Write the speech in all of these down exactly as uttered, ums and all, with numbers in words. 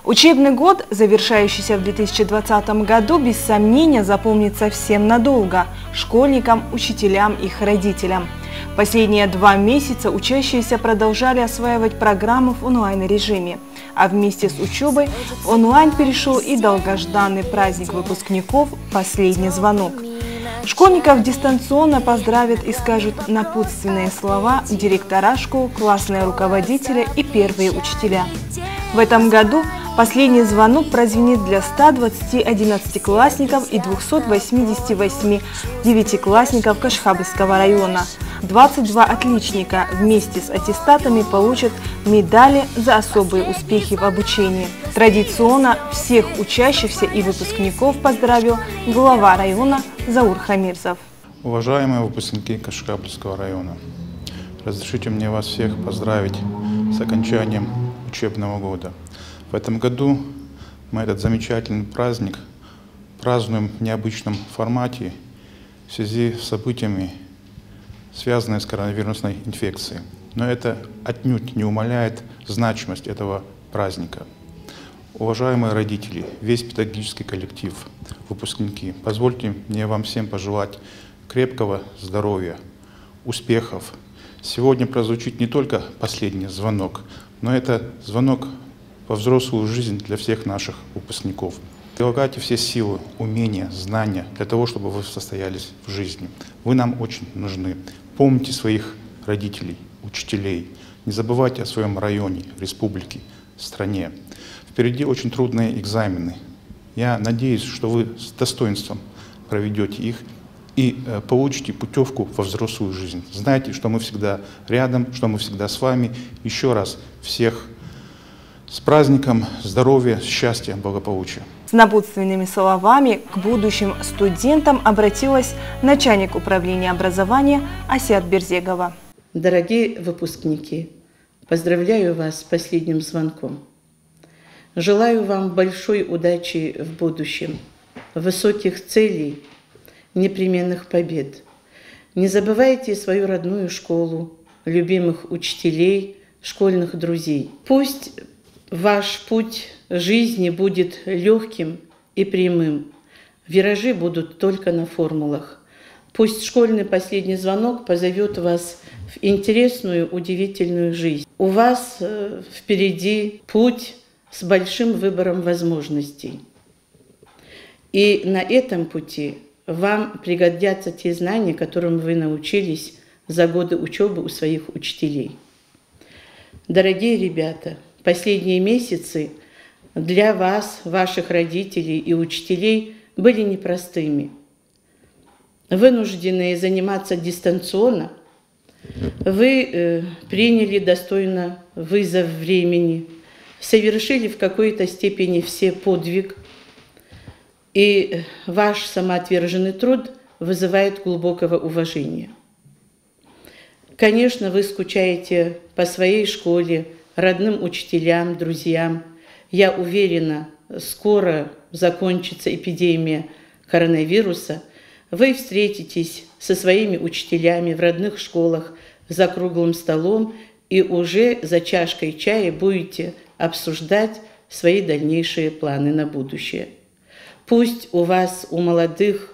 Учебный год, завершающийся в две тысячи двадцатом году, без сомнения запомнится всем надолго – школьникам, учителям, их родителям. Последние два месяца учащиеся продолжали осваивать программы в онлайн-режиме. А вместе с учебой в онлайн перешел и долгожданный праздник выпускников «Последний звонок». Школьников дистанционно поздравят и скажут напутственные слова директора школ, классные руководители и первые учителя. В этом году последний звонок прозвенит для ста двадцати одиннадцатиклассников и двухсот восьмидесяти восьми девятиклассников Кашхабльского района. двадцать два отличника вместе с аттестатами получат медали за особые успехи в обучении. Традиционно всех учащихся и выпускников поздравил глава района Заур Хамирзов. Уважаемые выпускники Кашхабльского района, разрешите мне вас всех поздравить с окончанием учебного года. В этом году мы этот замечательный праздник празднуем в необычном формате в связи с событиями, связанными с коронавирусной инфекцией. Но это отнюдь не умаляет значимость этого праздника. Уважаемые родители, весь педагогический коллектив, выпускники, позвольте мне вам всем пожелать крепкого здоровья, успехов. Сегодня прозвучит не только последний звонок, но это звонок во взрослую жизнь для всех наших выпускников. Прилагайте все силы, умения, знания для того, чтобы вы состоялись в жизни. Вы нам очень нужны. Помните своих родителей, учителей. Не забывайте о своем районе, республике, стране. Впереди очень трудные экзамены. Я надеюсь, что вы с достоинством проведете их и э, получите путевку во взрослую жизнь. Знайте, что мы всегда рядом, что мы всегда с вами. Еще раз всех с праздником, здоровья, счастья, благополучия. С напутственными словами к будущим студентам обратилась начальник управления образования Асият Берзегова. Дорогие выпускники, поздравляю вас с последним звонком. Желаю вам большой удачи в будущем, высоких целей, непременных побед. Не забывайте свою родную школу, любимых учителей, школьных друзей. Пусть ваш путь жизни будет легким и прямым. Виражи будут только на формулах. Пусть школьный последний звонок позовет вас в интересную, удивительную жизнь. У вас впереди путь с большим выбором возможностей. И на этом пути вам пригодятся те знания, которым вы научились за годы учебы у своих учителей. Дорогие ребята, последние месяцы для вас, ваших родителей и учителей были непростыми. Вынужденные заниматься дистанционно, вы э, приняли достойно вызов времени, совершили в какой-то степени все подвиг, и ваш самоотверженный труд вызывает глубокого уважения. Конечно, вы скучаете по своей школе, родным учителям, друзьям. Я уверена, скоро закончится эпидемия коронавируса. Вы встретитесь со своими учителями в родных школах за круглым столом и уже за чашкой чая будете обсуждать свои дальнейшие планы на будущее. Пусть у вас, у молодых,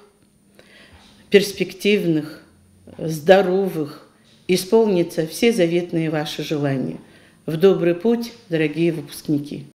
перспективных, здоровых, исполнятся все заветные ваши желания. В добрый путь, дорогие выпускники!